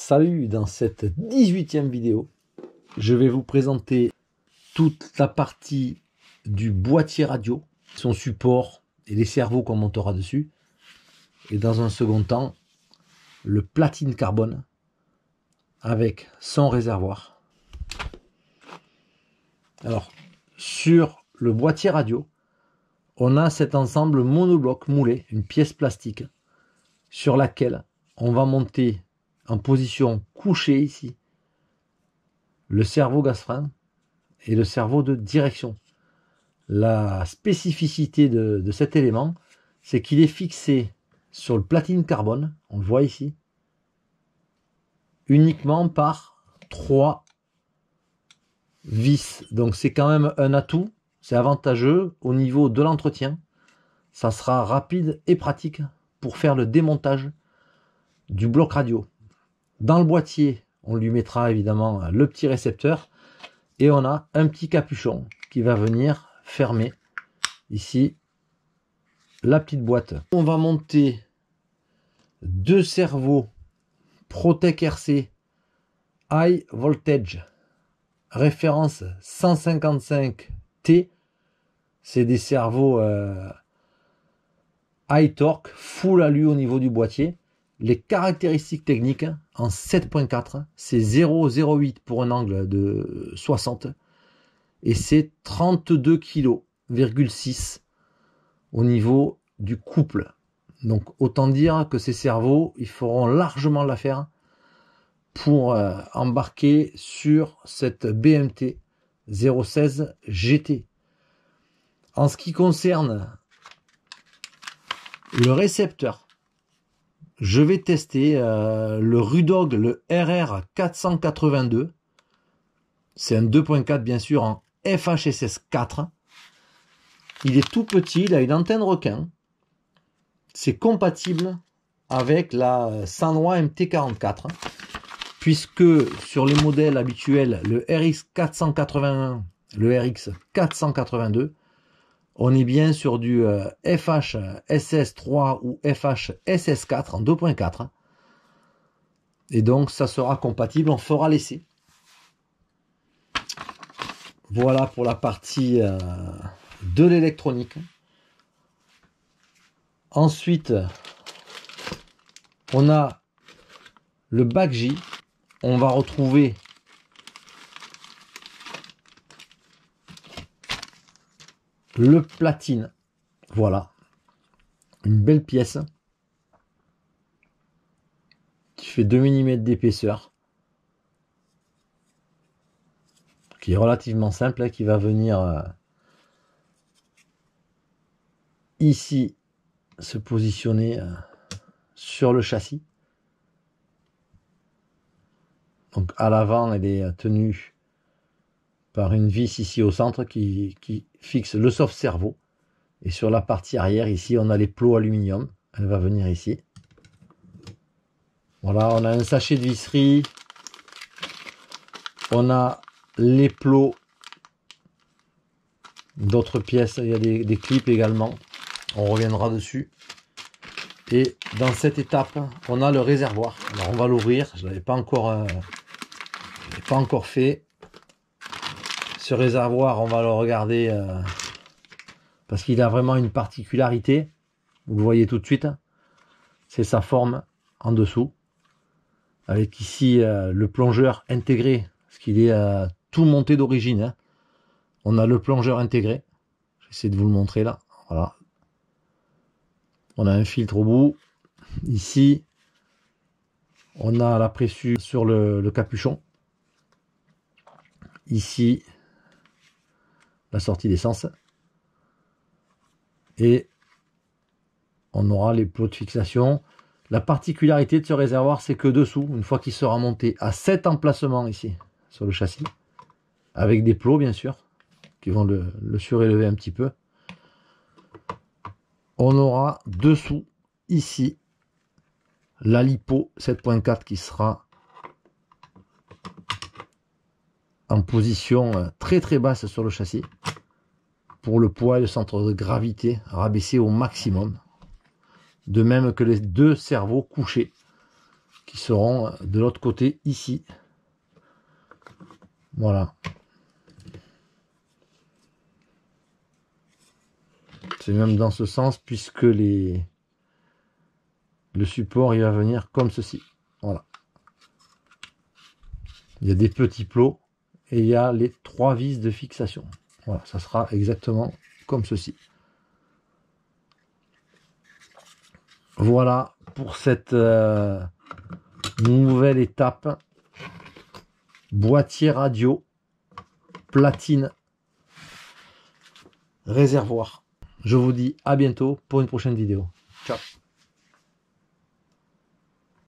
Salut, dans cette 18e vidéo, je vais vous présenter toute la partie du boîtier radio, son support et les cerveaux qu'on montera dessus. Et dans un second temps, le platine carbone avec son réservoir. Alors, sur le boîtier radio, on a cet ensemble monobloc moulé, une pièce plastique, sur laquelle on va monter en position couchée ici le cerveau gaz frein et le cerveau de direction. La spécificité de cet élément, c'est qu'il est fixé sur le platine carbone, on le voit ici, uniquement par 3 vis. Donc c'est quand même un atout, c'est avantageux au niveau de l'entretien. Ça sera rapide et pratique pour faire le démontage du bloc radio. Dans le boîtier, on lui mettra évidemment le petit récepteur et on a un petit capuchon qui va venir fermer ici la petite boîte. On va monter 2 cerveaux Protec RC High Voltage référence 155T. C'est des cerveaux high torque, full alu au niveau du boîtier. Les caractéristiques techniques en 7.4, c'est 0,08 pour un angle de 60 et c'est 32,6 kg au niveau du couple. Donc autant dire que ces cerveaux, ils feront largement l'affaire pour embarquer sur cette BMT 016 GT. En ce qui concerne le récepteur, je vais tester le Rudog, le RR 482. C'est un 2.4 bien sûr en FHSS 4. Il est tout petit, il a une antenne requin. C'est compatible avec la Sanwa MT44. Puisque sur les modèles habituels, le RX 481, le RX 482, on est bien sur du FHSS3 ou FHSS4 en 2.4. Et donc ça sera compatible, on fera l'essai. Voilà pour la partie de l'électronique. Ensuite, on a le bac J. On va retrouver le platine. Voilà, une belle pièce qui fait 2 mm d'épaisseur, qui est relativement simple, qui va venir ici se positionner sur le châssis. Donc à l'avant, elle est tenue par une vis ici au centre qui fixe le soft cerveau. Et sur la partie arrière, ici, on a les plots aluminium. Elle va venir ici. Voilà, on a un sachet de visserie. On a les plots d'autres pièces. Il y a des clips également. On reviendra dessus. Et dans cette étape, on a le réservoir. Alors on va l'ouvrir. Je ne l'avais pas encore fait. Ce réservoir, on va le regarder parce qu'il a vraiment une particularité. Vous le voyez tout de suite. C'est sa forme en dessous. Avec ici le plongeur intégré. Parce qu'il est tout monté d'origine. On a le plongeur intégré. J'essaie de vous le montrer là. Voilà. On a un filtre au bout. Ici, on a la pressu sur le capuchon. Ici, la sortie d'essence. Et on aura les plots de fixation. La particularité de ce réservoir, c'est que dessous, une fois qu'il sera monté à cet emplacement ici, sur le châssis, avec des plots bien sûr, qui vont le surélever un petit peu, on aura dessous, ici, la lipo 7.4 qui sera en position très très basse sur le châssis, pour le poids et le centre de gravité rabaissé au maximum. De même que les 2 cerveaux couchés qui seront de l'autre côté ici. Voilà. C'est même dans ce sens puisque le support il va venir comme ceci. Voilà. Il y a des petits plots et il y a les 3 vis de fixation. Voilà, ça sera exactement comme ceci. Voilà pour cette nouvelle étape. Boîtier radio, platine, réservoir. Je vous dis à bientôt pour une prochaine vidéo. Ciao.